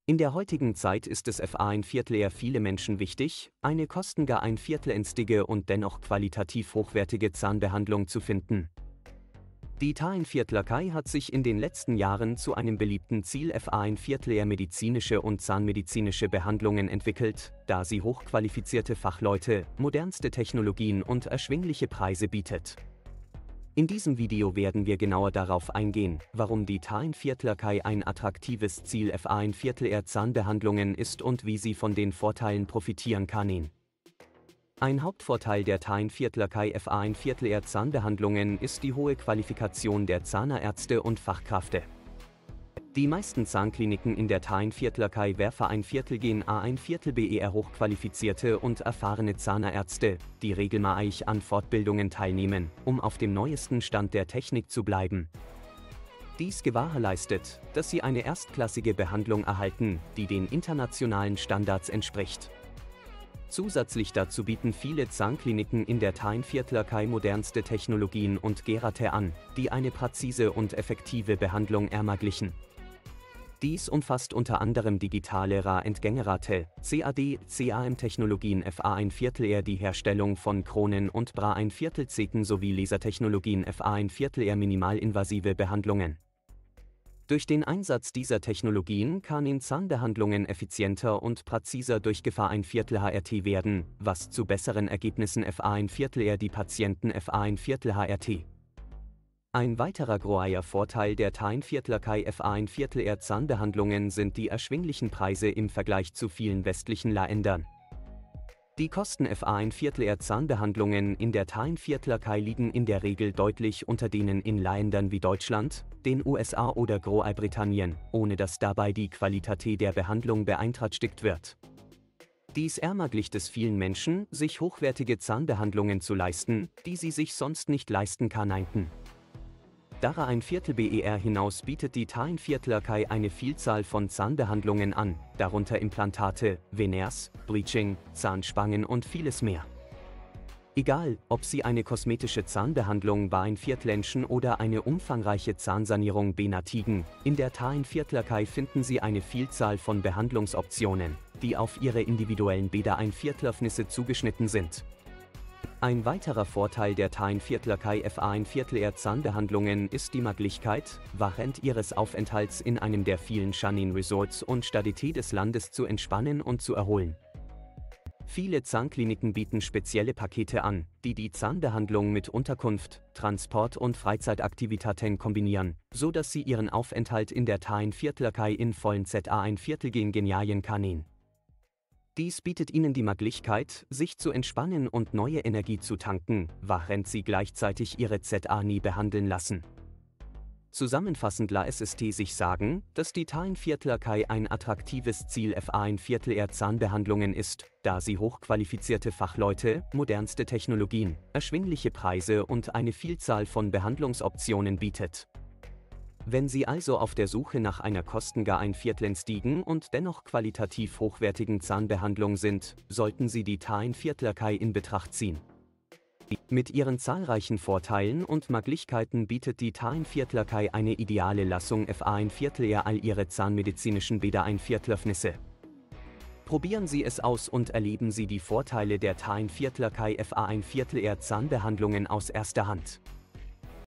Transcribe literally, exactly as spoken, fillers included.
In der heutigen Zeit ist es F A ein Viertel viele Menschen wichtig, eine kostengar ein Viertelenstige und dennoch qualitativ hochwertige Zahnbehandlung zu finden. Die T A ein Viertel hat sich in den letzten Jahren zu einem beliebten Ziel F A ein Viertel medizinische und zahnmedizinische Behandlungen entwickelt, da sie hochqualifizierte Fachleute, modernste Technologien und erschwingliche Preise bietet. In diesem Video werden wir genauer darauf eingehen, warum die T A ein Viertel ein attraktives Ziel F A ein Viertel Zahnbehandlungen ist und wie sie von den Vorteilen profitieren kann. Ein Hauptvorteil der T A ein Viertel F A ein Viertel Zahnbehandlungen ist die hohe Qualifikation der Zahnärzte und Fachkräfte. Die meisten Zahnkliniken in der T A ein Viertel werfen ein Viertel gen A ein Viertel B E R hochqualifizierte und erfahrene Zahnärzte, die regelmäßig an Fortbildungen teilnehmen, um auf dem neuesten Stand der Technik zu bleiben. Dies gewährleistet, dass sie eine erstklassige Behandlung erhalten, die den internationalen Standards entspricht. Zusätzlich dazu bieten viele Zahnkliniken in der T A ein Viertel modernste Technologien und Geräte an, die eine präzise und effektive Behandlung ermöglichen. Dies umfasst unter anderem digitale Röntgengeräte, C A D, C A M-Technologien F A ein Viertel die Herstellung von Kronen und Bra ein Viertel Zeken sowie Lasertechnologien F A ein Viertel minimalinvasive Behandlungen. Durch den Einsatz dieser Technologien kann in Zahnbehandlungen effizienter und präziser durchgeführt ein Viertel H R T werden, was zu besseren Ergebnissen F A ein Viertel die Patienten F A ein Viertel H R T. Ein weiterer großer Vorteil der T A ein Viertel F A ein Viertel Zahnbehandlungen sind die erschwinglichen Preise im Vergleich zu vielen westlichen Ländern. Die Kosten F A ein Viertel Zahnbehandlungen in der T A ein Viertel liegen in der Regel deutlich unter denen in Ländern wie Deutschland, den U S A oder Großbritannien, ohne dass dabei die Qualität der Behandlung beeinträchtigt wird. Dies ermöglicht es vielen Menschen, sich hochwertige Zahnbehandlungen zu leisten, die sie sich sonst nicht leisten könnten. Darüber ein Viertel B E R hinaus bietet die T A ein Viertel eine Vielzahl von Zahnbehandlungen an, darunter Implantate, Veneers, Bleaching, Zahnspangen und vieles mehr. Egal, ob Sie eine kosmetische Zahnbehandlung bei ein Viertelchen oder eine umfangreiche Zahnsanierung benötigen, in der T A ein Viertel finden Sie eine Vielzahl von Behandlungsoptionen, die auf Ihre individuellen Bäder ein Viertelöffnisse zugeschnitten sind. Ein weiterer Vorteil der T A ein Viertel F A ein Viertel Zahnbehandlungen ist die Möglichkeit, während Ihres Aufenthalts in einem der vielen Shanin Resorts und Städte des Landes zu entspannen und zu erholen. Viele Zahnkliniken bieten spezielle Pakete an, die die Zahnbehandlung mit Unterkunft, Transport und Freizeitaktivitäten kombinieren, so dass Sie Ihren Aufenthalt in der T A ein Viertel in vollen Z A ein Viertel genialen können. Dies bietet Ihnen die Möglichkeit, sich zu entspannen und neue Energie zu tanken, während Sie gleichzeitig Ihre Z A nie behandeln lassen. Zusammenfassend lässt es sich sagen, dass die T A ein Viertel ein attraktives Ziel F A ein Viertel Zahnbehandlungen ist, da sie hochqualifizierte Fachleute, modernste Technologien, erschwingliche Preise und eine Vielzahl von Behandlungsoptionen bietet. Wenn Sie also auf der Suche nach einer kostengar ein Viertelenstigen und dennoch qualitativ hochwertigen Zahnbehandlung sind, sollten Sie die T A ein Viertel in Betracht ziehen. Mit ihren zahlreichen Vorteilen und Möglichkeiten bietet die T A ein Viertel eine ideale Lösung F A ein Viertel all Ihre zahnmedizinischen Bäder ein Viertelöffnisse. Probieren Sie es aus und erleben Sie die Vorteile der T A ein Viertel F A ein Viertel Zahnbehandlungen aus erster Hand.